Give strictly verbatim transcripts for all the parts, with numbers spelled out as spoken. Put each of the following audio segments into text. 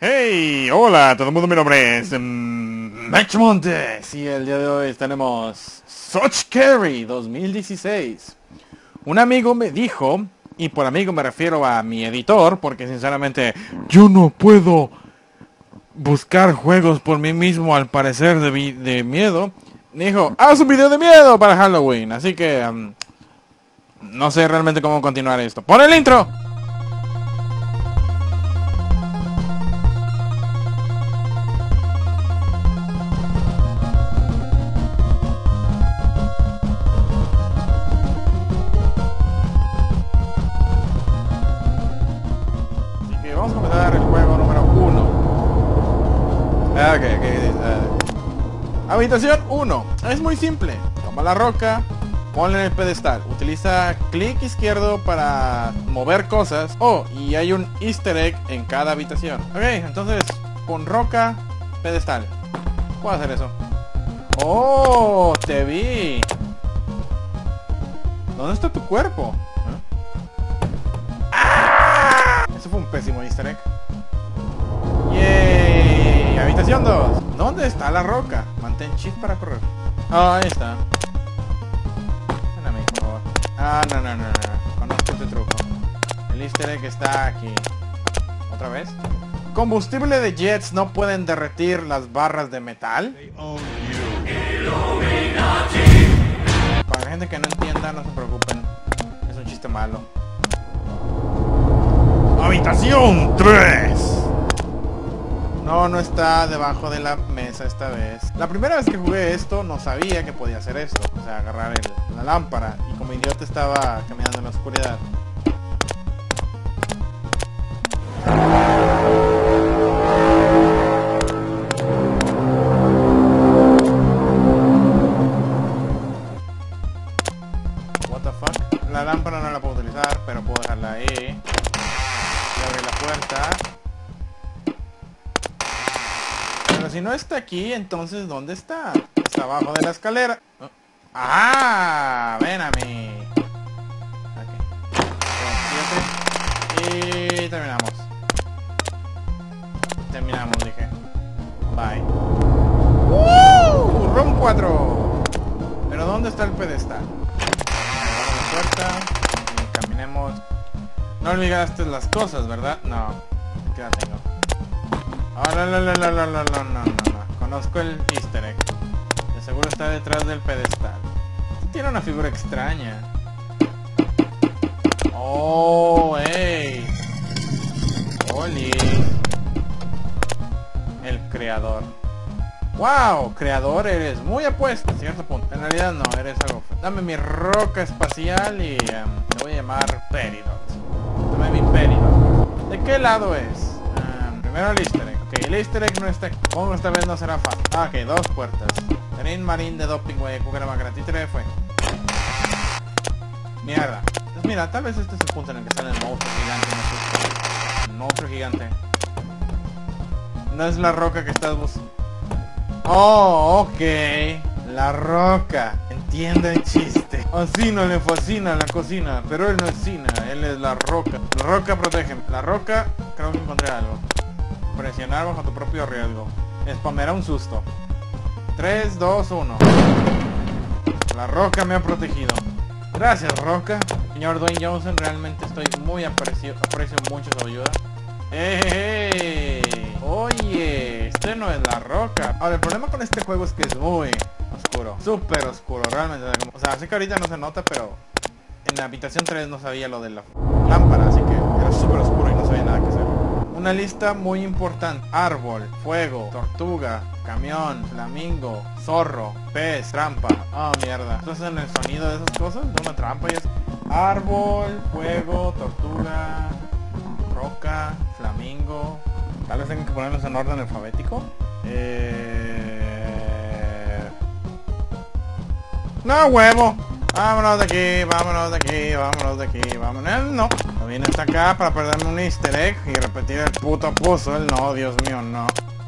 Hey, hola a todo el mundo, mi nombre es um, Max Montes y el día de hoy tenemos Such Carry dos mil dieciséis. Un amigo me dijo, y por amigo me refiero a mi editor, porque sinceramente yo no puedo buscar juegos por mí mismo al parecer de, vi de miedo. Me dijo, haz un video de miedo para Halloween, así que um, no sé realmente cómo continuar esto. ¡Pon el intro! Vamos a comenzar el juego número uno. Ah, ok, ok. Uh, habitación uno. Es muy simple. Toma la roca, ponla en el pedestal. Utiliza clic izquierdo para mover cosas. Oh, y hay un easter egg en cada habitación. Ok, entonces pon roca, pedestal. Puedo hacer eso. Oh, te vi. ¿Dónde está tu cuerpo? Eso fue un pésimo easter egg. Yay. Habitación dos. ¿Dónde está la roca? Mantén shift para correr. Oh, ahí está. Ven a mí, por favor. Ah, no, no, no, no. Conozco este truco. El easter egg está aquí. ¿Otra vez? Combustible de jets no pueden derretir las barras de metal. Para la gente que no entienda, no se preocupen. Es un chiste malo. Habitación tres. No, no está debajo de la mesa esta vez. La primera vez que jugué esto no sabía que podía hacer esto. O sea, agarrar el, la lámpara. Y como idiota estaba caminando en la oscuridad. What the fuck? La lámpara no la puedo utilizar, pero puedo dejarla ahí. Abre la puerta. Pero si no está aquí, entonces ¿dónde está? Está abajo de la escalera. ¡Ah! Ven a mí. Okay. Y terminamos. Terminamos, dije. Bye. ¡Woo! Room cuatro. Pero ¿dónde está el pedestal? Abre la puerta. Y caminemos. No olvidaste las cosas, ¿verdad? No. ¿Qué la tengo? Oh, no, no, no, no, no, no, no, no, no. Conozco el easter egg. De seguro está detrás del pedestal. Tiene una figura extraña. Oh, hey. Oli. El creador. Wow, creador eres muy apuesto a cierto punto. En realidad no, eres algo. Dame mi roca espacial y um, te voy a llamar Peridot. Dame mi Peridot. ¿De qué lado es? Um, primero el easter egg. Ok, el easter egg no está aquí. Supongo que esta vez no será fácil. Ah, ok, dos puertas. Tenin marín de doping, güey. Cucaraman gratitre fue. Mierda. Pues mira, tal vez este es el punto en el que sale el monstruo gigante. El monstruo gigante. No es la roca que estás buscando. Oh, ok. La roca. Entiendo el chiste. A Cina le fascina la cocina, pero él no es Cina, él es la roca. La roca protege. La roca, creo que encontré algo. Presionar bajo tu propio riesgo. Spameará un susto. tres, dos, uno. La roca me ha protegido. Gracias, roca. Señor Dwayne Johnson, realmente estoy muy aprecio, aprecio mucho su ayuda. ¡Hey, hey, hey! Oye, este no es la roca. Ahora, el problema con este juego es que es muy oscuro. Súper oscuro, realmente. O sea, sé que ahorita no se nota, pero en la habitación tres no sabía lo de la lámpara, así que era súper oscuro y no sabía nada que hacer. Una lista muy importante. Árbol, fuego, tortuga, camión, flamingo, zorro, pez, trampa. Ah, oh, mierda. Entonces en el sonido de esas cosas, de una trampa y es árbol, fuego, tortuga, roca, flamingo. Tal vez tengo que ponerlos en orden alfabético. Eh... No, huevo. Vámonos de aquí, vámonos de aquí, vámonos de aquí, vámonos. No. No vine hasta acá para perderme un easter egg y repetir el puto puzzle. No, Dios mío, no.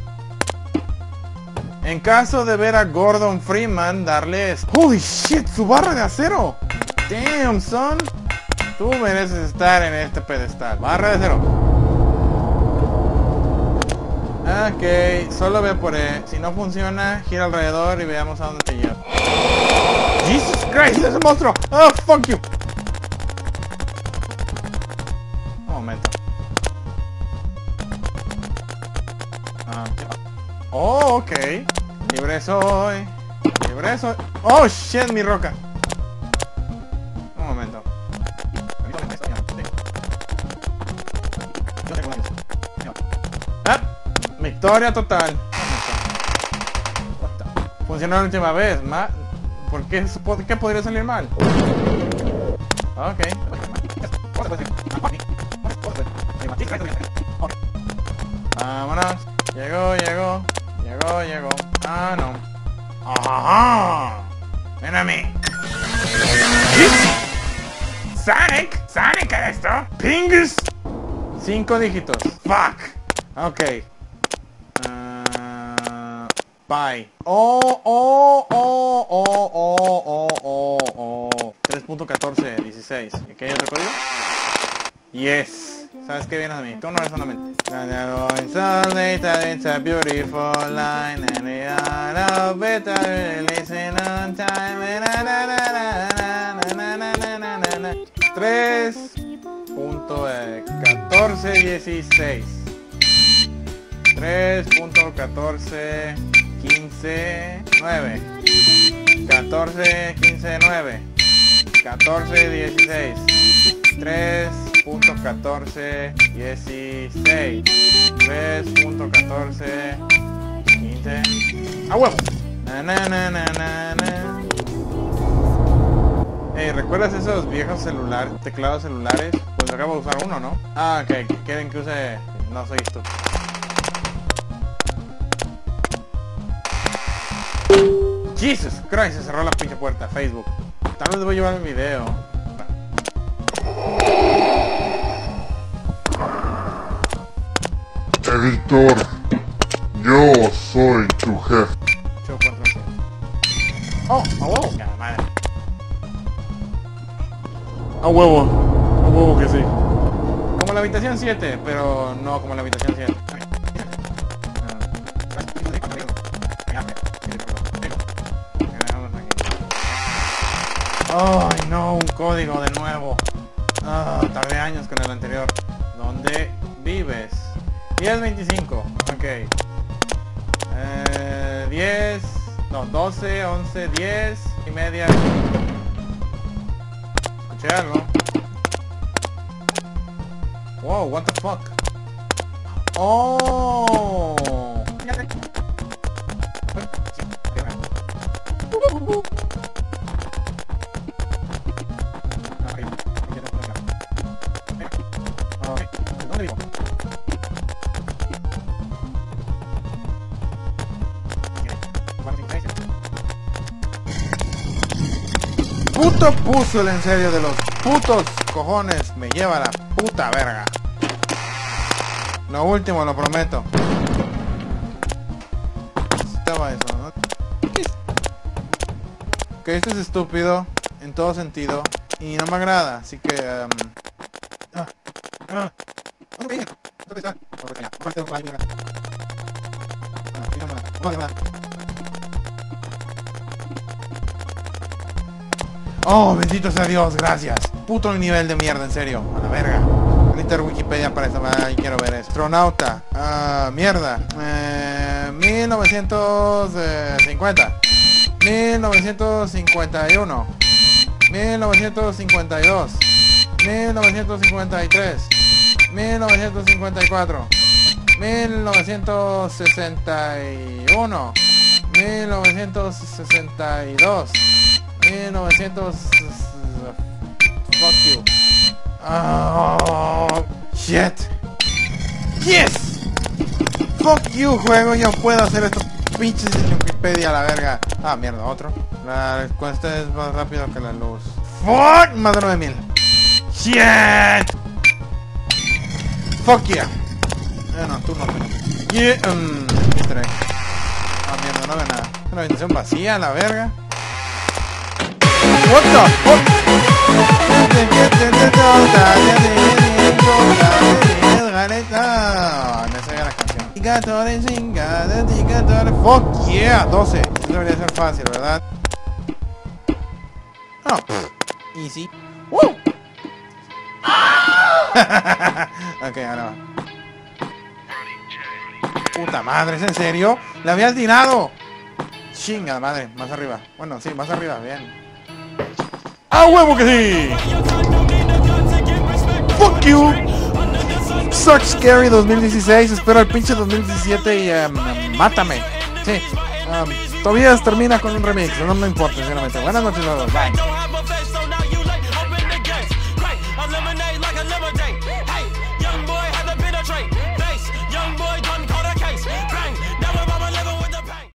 En caso de ver a Gordon Freeman, darles... ¡Holy shit! ¡Su barra de acero! ¡Damn, son! Tú mereces estar en este pedestal. Barra de acero. Ok, solo ve por E. Si no funciona, gira alrededor y veamos a dónde te lleva. Jesus Christ, es un monstruo. Oh, fuck you. Un momento. Ah, oh, ok. Libre soy. Libre soy. Oh, shit, mi roca. Un momento. Ah, victoria total. Funcionó la última vez. Ma ¿Por qué, ¿Qué podría salir mal? Ok. Vámonos. Llegó, llegó. Llegó, llegó. Ah, no. ¡Ajá! ¡Ven a mí! ¡Sonic! ¿Sonic es esto? ¡Pingus! Cinco dígitos. ¡Fuck! Ok. Uh, bye. Oh, oh, oh, oh, oh, oh, oh, oh. tres punto catorce dieciséis. ¿Qué hay otro código? Yes. ¿Sabes qué vienes a mí? Tú no eres solamente. It's a beautiful line and we are better listen on time. tres punto catorce dieciséis. tres punto catorce quince nueve. catorce quince nueve. catorce dieciséis. tres punto catorce dieciséis. tres punto catorce quince. ¡A huevo! Na, na, na, na, na, na. Hey, ¿recuerdas esos viejos celulares, teclados celulares? Pues acabo de usar uno, ¿no? Ah, ok, quieren que use... No soy estúpido. Jesus Christ, se cerró la pinche puerta. Facebook. Tal vez voy a llevar el video. Editor, yo soy tu jefe. ocho cuatro siete. Oh, a huevo. Ya, madre. A huevo. A huevo que sí. Como la habitación siete, pero no como la habitación siete. Ay, no, un código de nuevo. Ah, tardé años con el anterior. ¿Dónde vives? diez veinticinco. Ok. Eh, diez. No, doce, once, diez y media. Escuché algo. Wow, what the fuck. Oh. ¿Dónde vivo? Puto puzzle, en serio, de los putos cojones, me lleva a la puta verga. Lo último, lo prometo. Estaba eso, ¿no? ¿Qué es? Que esto es estúpido en todo sentido y no me agrada, así que... Um... Ah, ah, ¿dónde está? ¿Dónde está? Oh, bendito sea Dios, gracias. Puto nivel de mierda, en serio. A la verga. Glitter Wikipedia para esa madre, quiero ver eso. Astronauta. Uh, mierda. Eh, mil novecientos cincuenta. mil novecientos cincuenta y uno. mil novecientos cincuenta y dos. mil novecientos cincuenta y tres. mil novecientos cincuenta y cuatro. mil novecientos sesenta y uno. mil novecientos sesenta y dos. mil novecientos... Fuck you. Oh, shit. Yes. Fuck you, juego. Yo puedo hacer estos pinches en Wikipedia a la verga. Ah, mierda, otro. La respuesta es más rápido que la luz. Fuck, más de nueve mil. Shit. Fuck yeah. Eh, no, tú no. Yeah. Um, easter egg. Ah, mierda, no veo nada. Una habitación vacía, la verga. What the fuck? No, no sé la canción. indicadores, indicadores. Fuck yeah, doce. Debería ser fácil, ¿verdad? Oh, pff, easy. ¡Woo! Ok, ahora va. Puta madre, ¿es en serio? ¡La habías tirado! Chinga madre, más arriba. Bueno, sí, más arriba, bien. ¡Ah, huevo que sí! ¡Fuck you! Suck Scary dos mil dieciséis. Espero el pinche dos mil diecisiete y um, mátame. Sí. Um, Tobías termina con un remix. No me importa, sinceramente. Buenas noches a todos. Bye.